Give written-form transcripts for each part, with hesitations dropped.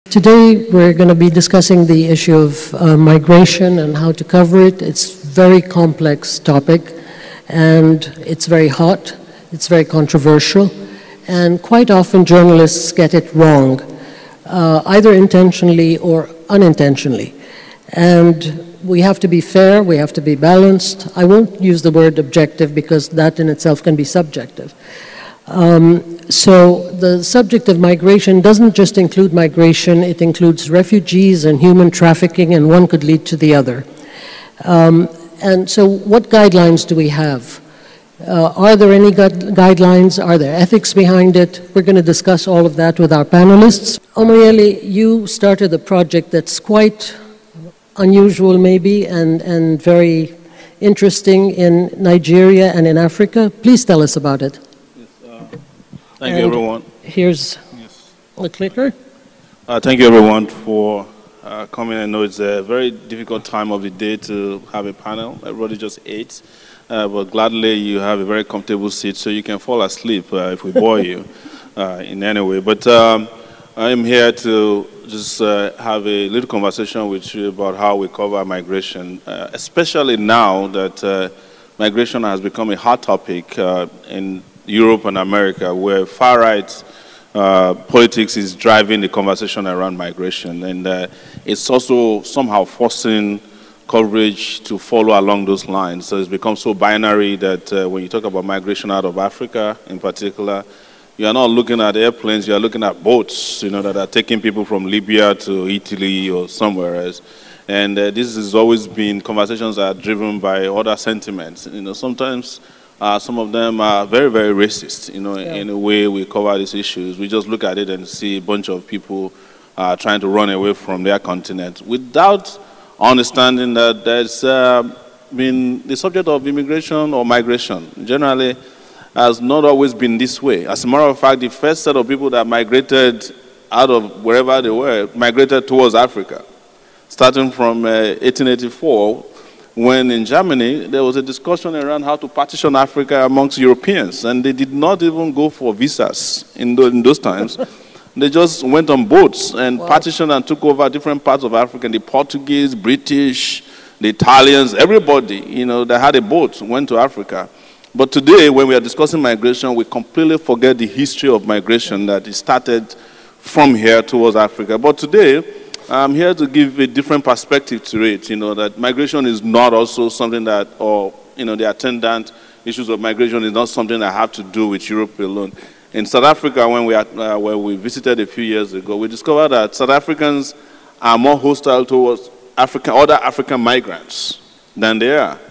Today we're going to be discussing the issue of migration and how to cover it. It's a very complex topic and it's very hot, it's very controversial, and quite often journalists get it wrong, either intentionally or unintentionally. And we have to be fair, we have to be balanced. I won't use the word objective because that in itself can be subjective. So the subject of migration doesn't just include migration, it includes refugees and human trafficking, and one could lead to the other. And so what guidelines do we have? Are there any guidelines? Are there ethics behind it? We're going to discuss all of that with our panelists. Omoyele, you started a project that's quite unusual maybe and very interesting in Nigeria and in Africa. Please tell us about it. Thank you, everyone. Here's the clicker. Thank you, everyone, for coming. I know it's a very difficult time of the day to have a panel. Everybody just ate. But gladly, you have a very comfortable seat so you can fall asleep if we bore you in any way. But I'm here to just have a little conversation with you about how we cover migration, especially now that migration has become a hot topic in Europe and America, where far-right politics is driving the conversation around migration. And it's also somehow forcing coverage to follow along those lines. So it's become so binary that when you talk about migration out of Africa in particular, you are not looking at airplanes, you are looking at boats, that are taking people from Libya to Italy or somewhere else. And this has always been conversations that are driven by other sentiments. Sometimes some of them are very, very racist, in the way we cover these issues. We just look at it and see a bunch of people trying to run away from their continent without understanding that there's been the subject of immigration or migration generally has not always been this way. As a matter of fact, the first set of people that migrated out of wherever they were migrated towards Africa, starting from 1884, when in Germany there was a discussion around how to partition Africa amongst Europeans, and they did not even go for visas in those times. They just went on boats and partitioned and took over different parts of Africa. The Portuguese, British, the Italians, everybody, that had a boat went to Africa. But today, when we are discussing migration, we completely forget the history of migration that it started from here towards Africa. But today, I'm here to give a different perspective to it, that migration is not also something that, the attendant issues of migration is not something that have to do with Europe alone. In South Africa, when where we visited a few years ago, we discovered that South Africans are more hostile towards other African migrants than they are.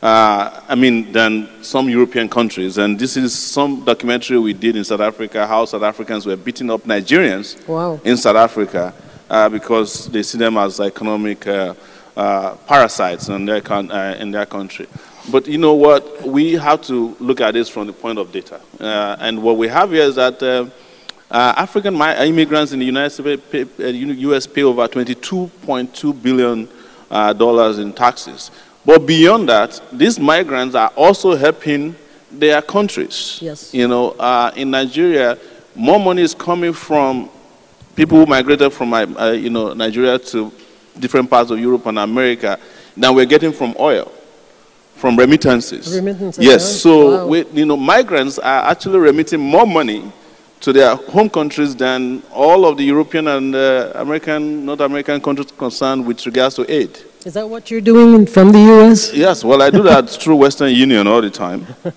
Than some European countries. And this is some documentary we did in South Africa, how South Africans were beating up Nigerians in South Africa because they see them as economic parasites in their country. But you know what? We have to look at this from the point of data. And what we have here is that African immigrants in the US pay over $22.2 billion in taxes. But beyond that, these migrants are also helping their countries. Yes. In Nigeria, more money is coming from people who migrated from Nigeria to different parts of Europe and America than we're getting from oil, from remittances. Remittances. Yes. So migrants are actually remitting more money to their home countries than all of the European and North American countries concerned with regards to aid. Is that what you're doing from the U.S.? Yes, well, I do that through Western Union all the time. Okay.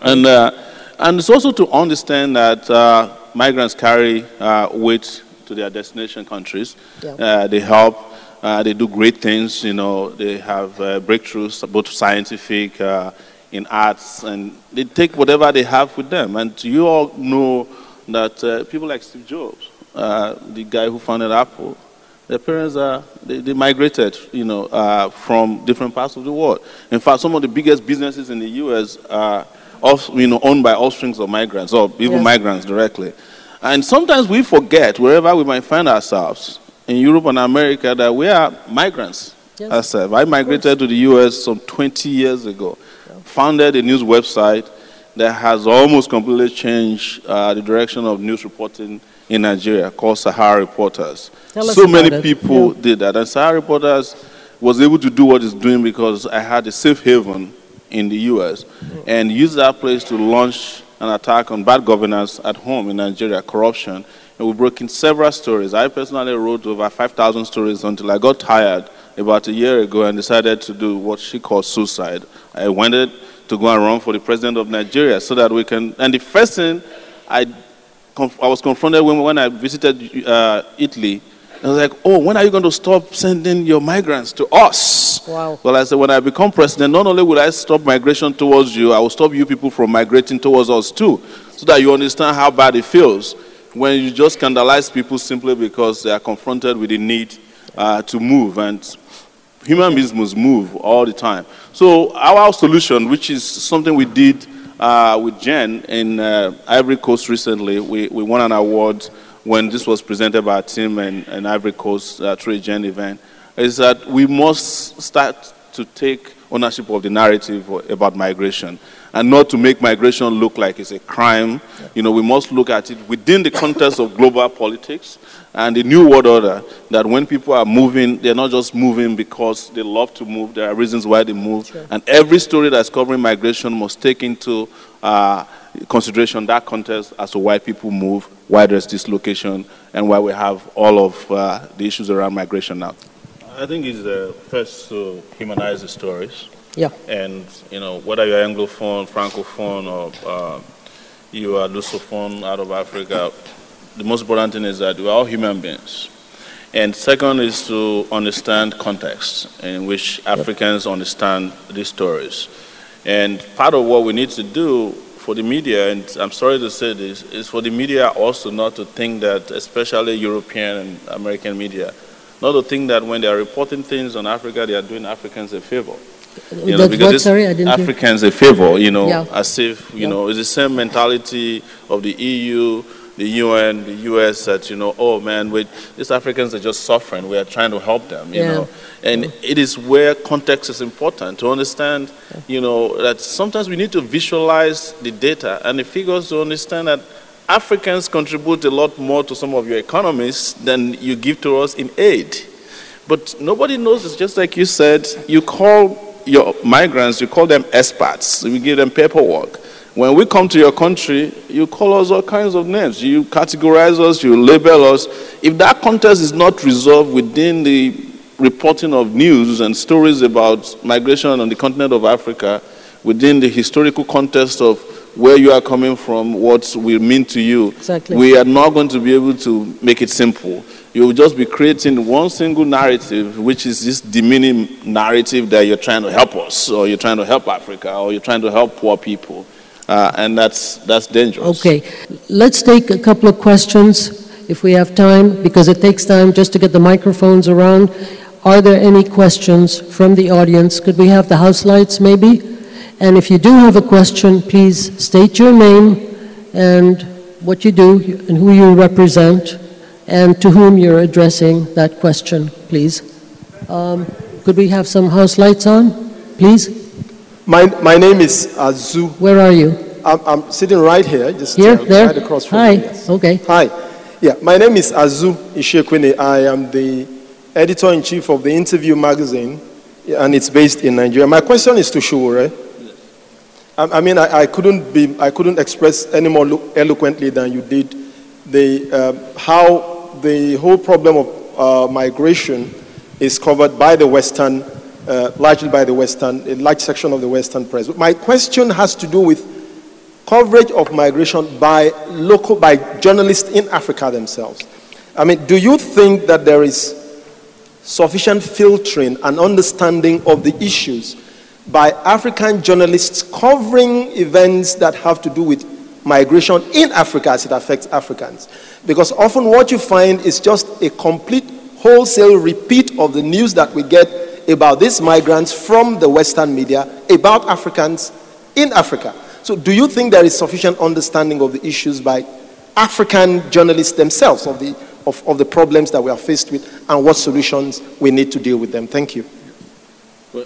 And it's also to understand that migrants carry weight to their destination countries. Yeah. They help, they do great things, they have breakthroughs, both scientific, in arts, and they take whatever they have with them. And you all know that people like Steve Jobs, the guy who founded Apple, their parents they migrated, from different parts of the world. In fact, some of the biggest businesses in the U.S. are, owned by offsprings of migrants, or even migrants directly. And sometimes we forget, wherever we might find ourselves, in Europe and America, that we are migrants. Yes. I migrated to the U.S. some 20 years ago, founded a news website, that has almost completely changed the direction of news reporting in Nigeria, called Sahara Reporters. So many people did that, and Sahara Reporters was able to do what it's doing because I had a safe haven in the U.S. and used that place to launch an attack on bad governance at home in Nigeria, corruption. And we broke in several stories. I personally wrote over 5,000 stories until I got tired about a year ago and decided to do what she calls suicide. I wanted to go and run for the president of Nigeria so that we can, and the first thing I was confronted when I visited Italy, I was like, oh, when are you going to stop sending your migrants to us? Wow. Well, I said, when I become president, not only will I stop migration towards you, I will stop you people from migrating towards us too, so that you understand how bad it feels when you just scandalize people simply because they are confronted with the need to move. And human beings must move all the time. So our solution, which is something we did with Jen in Ivory Coast recently, we won an award when this was presented by our team in Ivory Coast through a Jen event, is that we must start to take ownership of the narrative about migration and not to make migration look like it's a crime. You know, we must look at it within the context of global politics and the new world order, that when people are moving, they're not just moving because they love to move. There are reasons why they move. Sure. And every story that's covering migration must take into consideration that context as to why people move, why there's dislocation, and why we have all of the issues around migration now. I think it's first to humanize the stories. Yeah. And, you know, whether you're Anglophone, Francophone, or you are Lusophone out of Africa, the most important thing is that we're all human beings. And second is to understand context in which Africans understand these stories. And part of what we need to do for the media, and I'm sorry to say this, is for the media also not to think that, especially European and American media, not to think that when they are reporting things on Africa, they are doing Africans a favor. You know, because Africans a favor, you know, as if, you know, it's the same mentality of the EU, the UN, the US, that, you know, oh man, these Africans are just suffering, we are trying to help them, you know. And it is where context is important to understand, you know, that sometimes we need to visualize the data and the figures to understand that Africans contribute a lot more to some of your economies than you give to us in aid. But nobody knows this. Just like you said, you call your migrants, you call them expats, you give them paperwork. When we come to your country, you call us all kinds of names. You categorize us, you label us. If that context is not resolved within the reporting of news and stories about migration on the continent of Africa, within the historical context of where you are coming from, what will mean to you, we are not going to be able to make it simple. You will just be creating one single narrative, which is this demeaning narrative that you're trying to help us, or you're trying to help Africa, or you're trying to help poor people. And that's dangerous. Okay, let's take a couple of questions if we have time, because it takes time just to get the microphones around. Are there any questions from the audience? Could we have the house lights maybe? And if you do have a question, please state your name and what you do and who you represent and to whom you're addressing that question, please. Could we have some house lights on, please? My name is Azu. Where are you? I'm sitting right here, just here, there? Right across from Hi. me. Yes. Okay. Hi. Yeah, my name is Azu Ishekwene. I am the editor-in-chief of the Interview magazine, and it's based in Nigeria. My question is to Sowore. I mean, I couldn't express any more eloquently than you did how the whole problem of migration is covered by the Western, largely by the Western, a large section of the Western press. My question has to do with coverage of migration by journalists in Africa themselves. I mean, do you think that there is sufficient filtering and understanding of the issues by African journalists covering events that have to do with migration in Africa as it affects Africans? Because often what you find is just a complete wholesale repeat of the news that we get about these migrants from the Western media about Africans in Africa. So do you think there is sufficient understanding of the issues by African journalists themselves of the problems that we are faced with and what solutions we need to deal with them? Thank you. Well,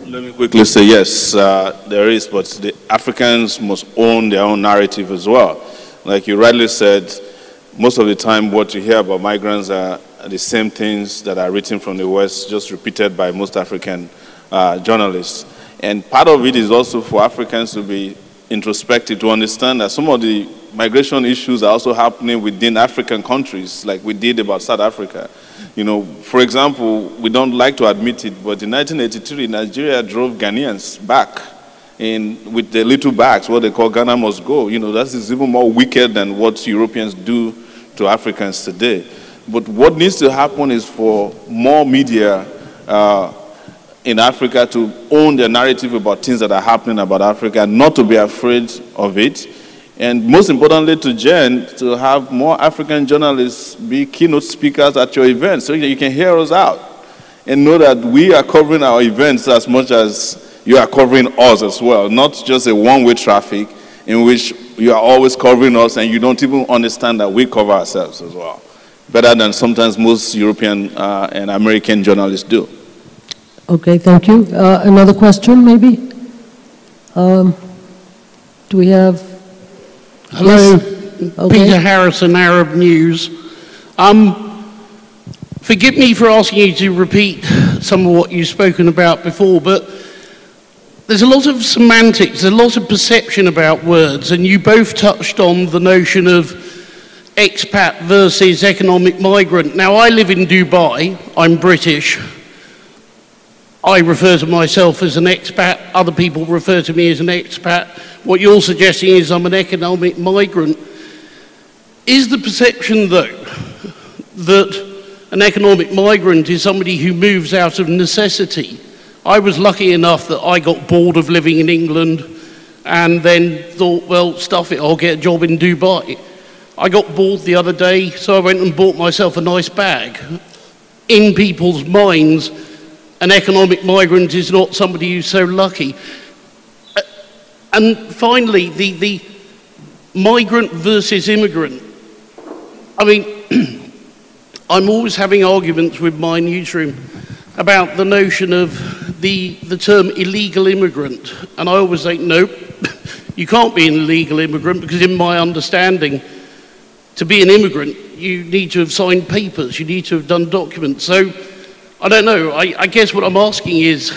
Let me quickly say yes, there is, but the Africans must own their own narrative as well. Like you rightly said, most of the time what you hear about migrants are the same things that are written from the West, just repeated by most African journalists. And part of it is also for Africans to be introspective, to understand that some of the migration issues are also happening within African countries, like we did about South Africa. You know, for example, we don't like to admit it, but in 1983, Nigeria drove Ghanaians back with the little bags, what they call Ghana must go. You know, that is even more wicked than what Europeans do to Africans today. But what needs to happen is for more media in Africa to own their narrative about things that are happening about Africa, not to be afraid of it. And most importantly to Jen, to have more African journalists be keynote speakers at your events so you can hear us out and know that we are covering our events as much as you are covering us as well, not just a one-way traffic in which you are always covering us and you don't even understand that we cover ourselves as well, better than sometimes most European and American journalists do. Okay, thank you. Another question, maybe? Do we have... Hello, yes. Okay. Peter Harrison, Arab News. Forgive me for asking you to repeat some of what you've spoken about before, but there's a lot of semantics, there's a lot of perception about words, and you both touched on the notion of expat versus economic migrant. Now, I live in Dubai, I'm British. I refer to myself as an expat, other people refer to me as an expat. What you're suggesting is I'm an economic migrant. Is the perception, though, that an economic migrant is somebody who moves out of necessity? I was lucky enough that I got bored of living in England and then thought, well, stuff it, I'll get a job in Dubai. I got bored the other day, so I went and bought myself a nice bag. In people's minds, an economic migrant is not somebody who's so lucky. And finally, the migrant versus immigrant. I mean, I'm always having arguments with my newsroom about the notion of the term illegal immigrant. And I always say, nope, you can't be an illegal immigrant because in my understanding, to be an immigrant, you need to have signed papers, you need to have done documents. So, I don't know, I guess what I'm asking is,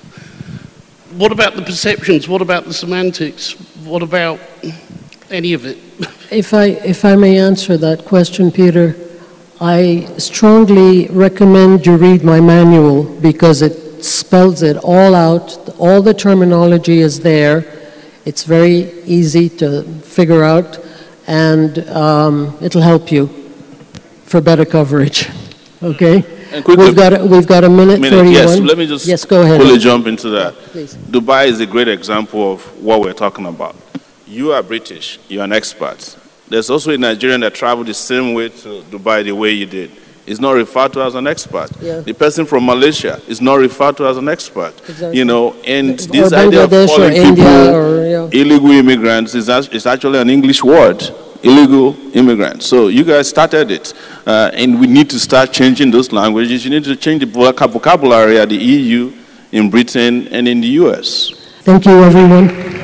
what about the perceptions? What about the semantics? What about any of it? If I may answer that question, Peter, I strongly recommend you read my manual because it spells it all out. All the terminology is there. It's very easy to figure out, and it'll help you for better coverage. Okay? And quickly, we've got a minute 31. Yes, let me just go ahead. fully jump into that. Please. Dubai is a great example of what we're talking about. You are British, you're an expat. There's also a Nigerian that traveled the same way to Dubai the way you did. It's not referred to as an expat. Yeah. The person from Malaysia is not referred to as an expat. Exactly. You know, and Or this idea of Bangladesh calling or India people or, illegal immigrants is actually an English word. Illegal immigrants. So you guys started it, and we need to start changing those languages. You need to change the vocabulary at the EU, in Britain, and in the US. Thank you, everyone.